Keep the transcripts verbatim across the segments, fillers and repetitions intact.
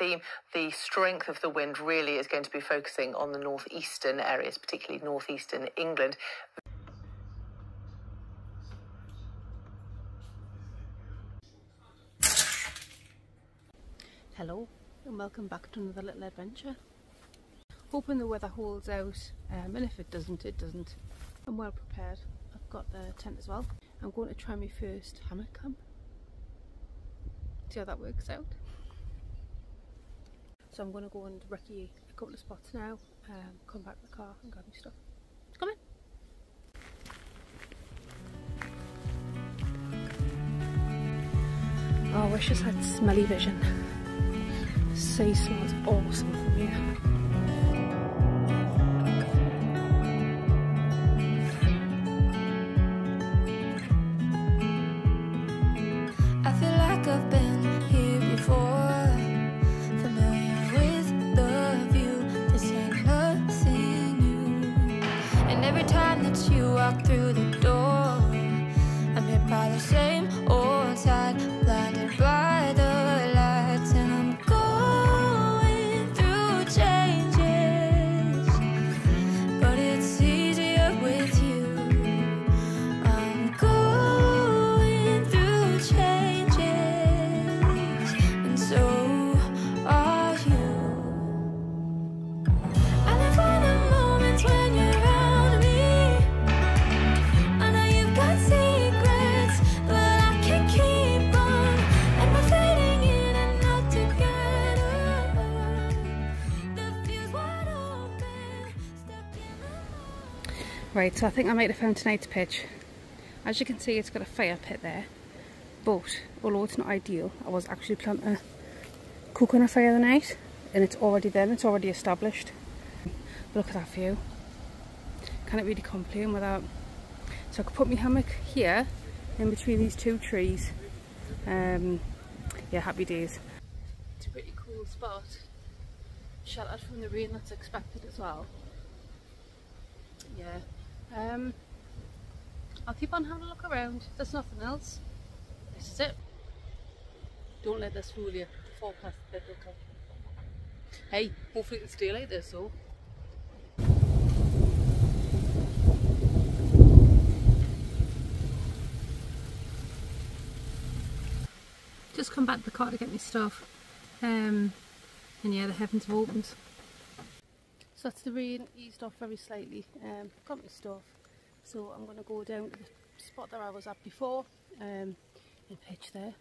theme. The strength of the wind really is going to be focusing on the northeastern areas, particularly northeastern England. Hello and welcome back to another little adventure. Hoping the weather holds out, um, and if it doesn't, it doesn't. I'm well prepared. I've got the tent as well. I'm going to try my first hammock camp. See how that works out. So I'm going to go and recce a couple of spots now, um, come back to the car and grab my stuff. Come in. Oh, I wish I had smelly vision. The sea smells awesome from here. Through the door, I'm hit by the same old tide, blinded by the lights, and I'm going through changes, but it's easier with you. I'm going through changes, and so are you. I live for the moments when you're around me. Right, so I think I might have found tonight's pitch. As you can see, it's got a fire pit there, but although it's not ideal, I was actually planning to cook on a fire the night, and it's already there, it's already established. But look at that view. Can't really complain with that. So I could put my hammock here, in between these two trees. Um, yeah, happy days. It's a pretty cool spot, sheltered from the rain that's expected as well. Yeah. Um, I'll keep on having a look around. There's nothing else. This is it. Don't let this fool you. The forecast is a bit okay. Hey, hopefully it'll stay like this though. Just come back to the car to get my stuff. Um, and yeah, the heavens have opened. So that's the rain eased off very slightly. Um, got my stuff, so I'm going to go down to the spot that I was at before, um, and pitch there.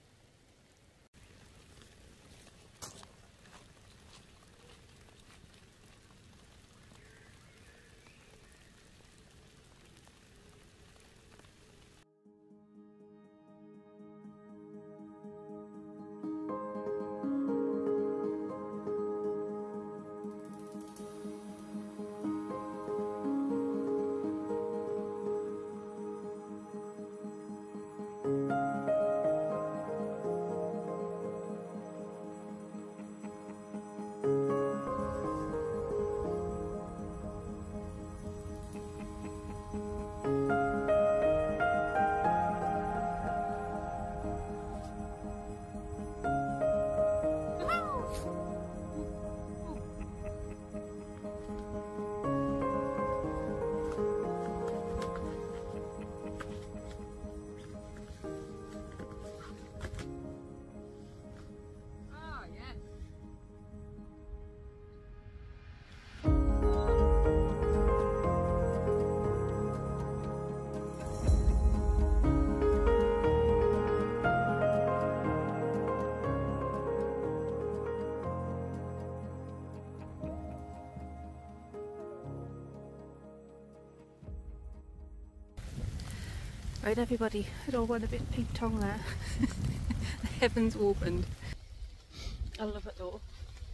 Right everybody, it all went a bit pink tongue there. The heavens opened. I love it though.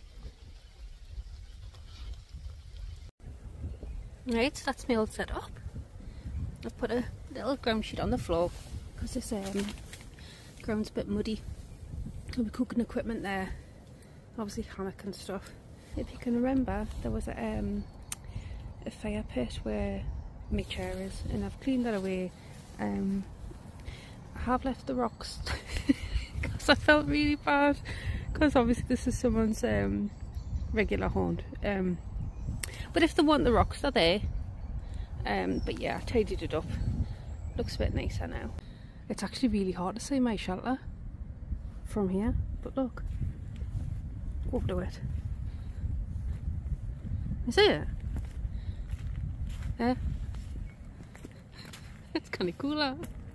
Right, so that's me all set up. I've put a little ground sheet on the floor because this um, ground's a bit muddy. There'll be cooking equipment there, obviously hammock and stuff. If you can remember, there was a, um, a fire pit where my chair is, and I've cleaned that away. Um, I have left the rocks because I felt really bad because obviously this is someone's um, regular haunt. Um, but if they want the rocks, they're there. Um, but yeah, I tidied it up. Looks a bit nicer now. It's actually really hard to see my shelter from here, but look, up to it. You see it? Yeah. It's kind of cool, huh?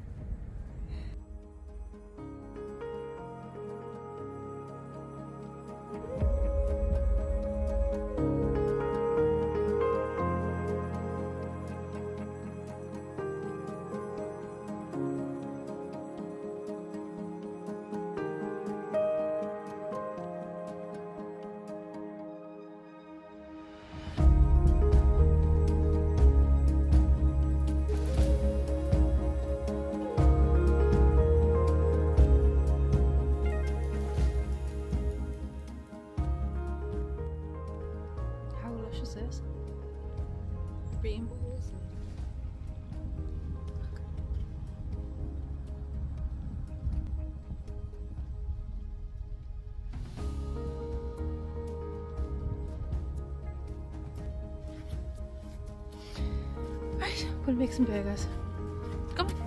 Is this rainbows and right, I'm gonna make some burgers. Come on.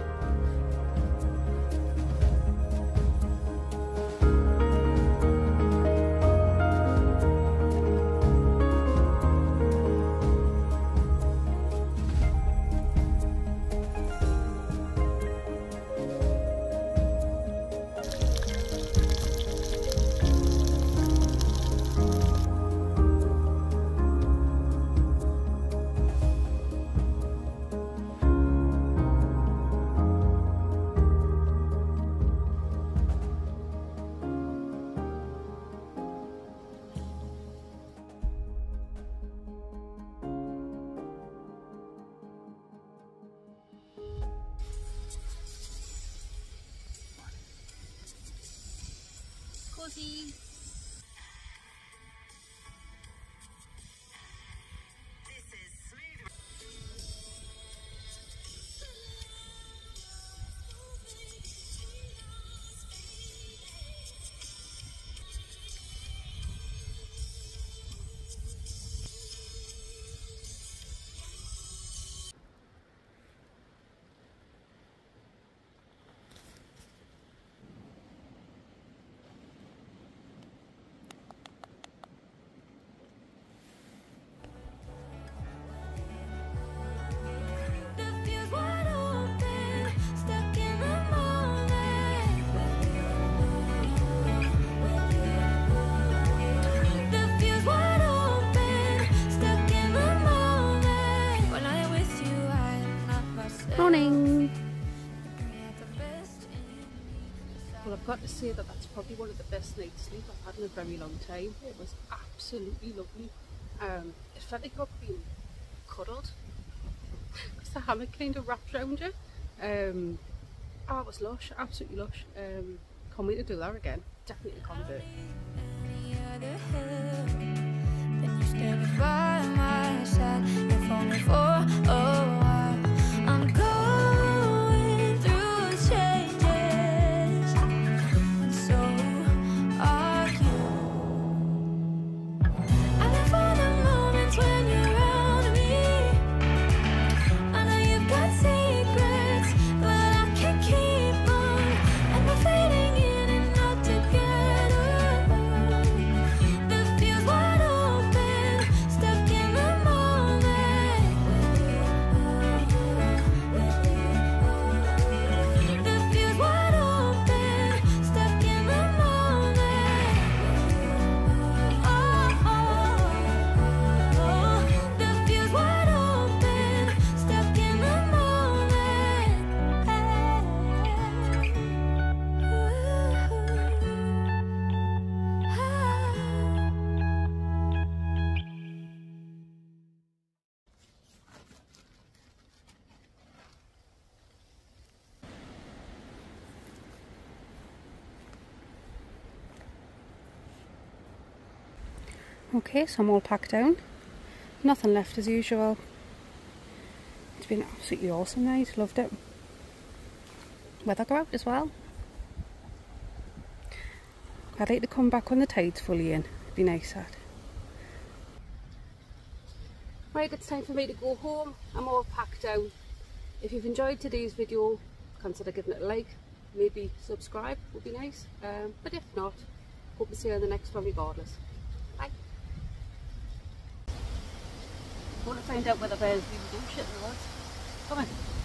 Cozy. Morning. Well, I've got to say that that's probably one of the best night's sleep I've had in a very long time. It was absolutely lovely. Um, it felt like I've been cuddled because the hammock kind of wrapped around you. Um, oh, it was lush, absolutely lush. Um, can't wait to do that again. Definitely convert. Then you stand by my side, if only for a while. I'm going through changes, and so are you. I live for the moments when you're around me. I know you've got secrets, but I can't keep on. And we're fading in and out together. The field's wide open, stuck in the moment. The field's wide open, stuck in the moment. Oh, oh, oh. The field's wide open, stuck in the Okay, so I'm all packed down. Nothing left as usual. It's been an absolutely awesome night, loved it. Weather go out as well. I'd like to come back when the tide's fully in. It'd be nice that. Right, it's time for me to go home. I'm all packed down. If you've enjoyed today's video, consider giving it a like. Maybe subscribe would be nice. Um, but if not, hope to see you in the next one regardless. Bye. I want to find out whether bears really do shit in the woods. Come on.